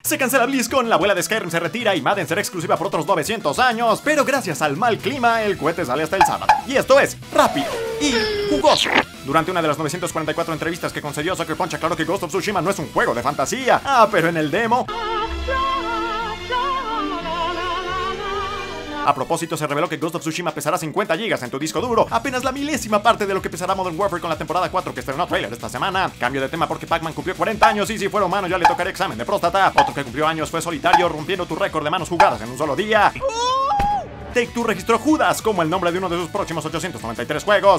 Se cancela BlizzCon, la abuela de Skyrim se retira y Madden será exclusiva por otros 900 años, pero gracias al mal clima, el cohete sale hasta el sábado. Y esto es rápido y jugoso. Durante una de las 944 entrevistas que concedió, Sucker Punch aclaró que Ghost of Tsushima no es un juego de fantasía. Pero en el demo... A propósito, se reveló que Ghost of Tsushima pesará 50 GB en tu disco duro, apenas la milésima parte de lo que pesará Modern Warfare con la temporada 4 que estrenó trailer esta semana. Cambio de tema porque Pac-Man cumplió 40 años y si fuera humano ya le tocaría examen de próstata. Otro que cumplió años fue Solitario, rompiendo tu récord de manos jugadas en un solo día. Take-Two registró Judas como el nombre de uno de sus próximos 893 juegos.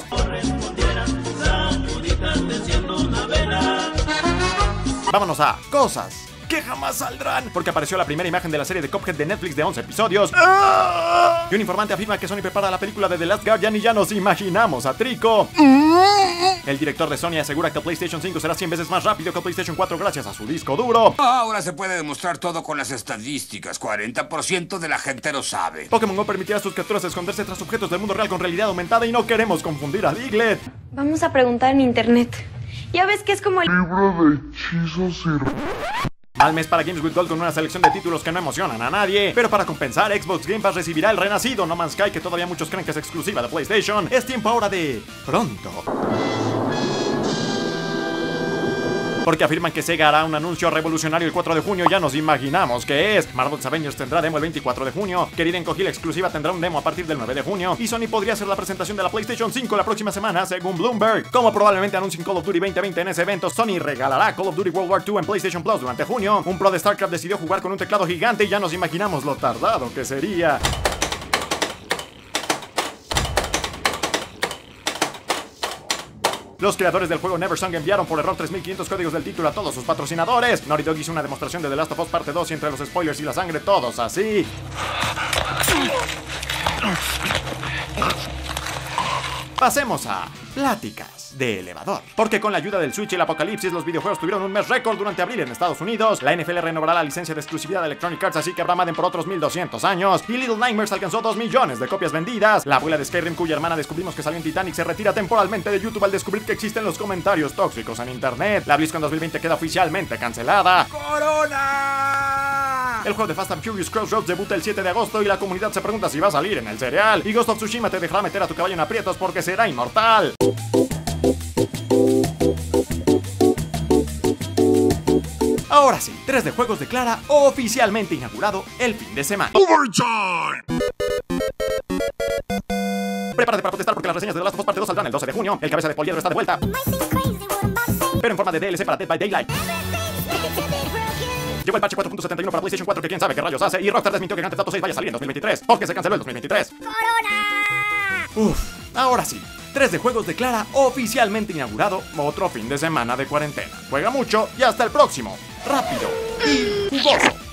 Vámonos a cosas que jamás saldrán, porque apareció la primera imagen de la serie de Cuphead de Netflix de 11 episodios. Y un informante afirma que Sony prepara la película de The Last Guardian y ya nos imaginamos a Trico. El director de Sony asegura que el PlayStation 5 será 100 veces más rápido que el PlayStation 4 gracias a su disco duro. Ahora se puede demostrar todo con las estadísticas. 40% de la gente lo sabe. Pokémon Go permitirá a sus criaturas esconderse tras objetos del mundo real con realidad aumentada y no queremos confundir a Diglett. Vamos a preguntar en internet. Ya ves que es como el libro de hechizos y... Al mes para Games with Gold con una selección de títulos que no emocionan a nadie. Pero para compensar, Xbox Game Pass recibirá el renacido No Man's Sky, que todavía muchos creen que es exclusiva de PlayStation. Es tiempo ahora de... pronto. Porque afirman que Sega hará un anuncio revolucionario el 4 de junio, ya nos imaginamos que es. Marvel's Avengers tendrá demo el 24 de junio. Querida Encogi la exclusiva tendrá un demo a partir del 9 de junio. Y Sony podría hacer la presentación de la PlayStation 5 la próxima semana, según Bloomberg. Como probablemente anuncien Call of Duty 2020 en ese evento, Sony regalará Call of Duty World War II en PlayStation Plus durante junio. Un pro de StarCraft decidió jugar con un teclado gigante y ya nos imaginamos lo tardado que sería. Los creadores del juego Neversong enviaron por error 3.500 códigos del título a todos sus patrocinadores. Naughty Dog hizo una demostración de The Last of Us Parte 2 y entre los spoilers y la sangre todos así. Pasemos a pláticas de elevador. Porque con la ayuda del Switch y el apocalipsis, los videojuegos tuvieron un mes récord durante abril en Estados Unidos. La NFL renovará la licencia de exclusividad de Electronic Arts, así que habrá Madden por otros 1.200 años. Y Little Nightmares alcanzó 2 millones de copias vendidas. La abuela de Skyrim, cuya hermana descubrimos que salió en Titanic, se retira temporalmente de YouTube al descubrir que existen los comentarios tóxicos en internet. La BlizzCon 2020 queda oficialmente cancelada. ¡Corona! El juego de Fast and Furious Crossroads debuta el 7 de agosto y la comunidad se pregunta si va a salir en el cereal. Y Ghost of Tsushima te dejará meter a tu caballo en aprietos porque será inmortal. Ahora sí, 3 de juegos declara oficialmente inaugurado el fin de semana. ¡Overtime! Prepárate para protestar porque las reseñas de The Last of Us Parte 2 saldrán el 12 de junio. El cabeza de Poliedro está de vuelta, pero en forma de DLC para Dead by Daylight. Llegó el parche 4.71 para PlayStation 4 que quién sabe qué rayos hace. Y Rockstar desmintió que Grand Theft Auto 6 vaya a salir en 2023 porque se canceló el 2023. ¡Corona! Ahora sí, 3 de juegos declara oficialmente inaugurado otro fin de semana de cuarentena. Juega mucho y hasta el próximo. Rápido y jugoso.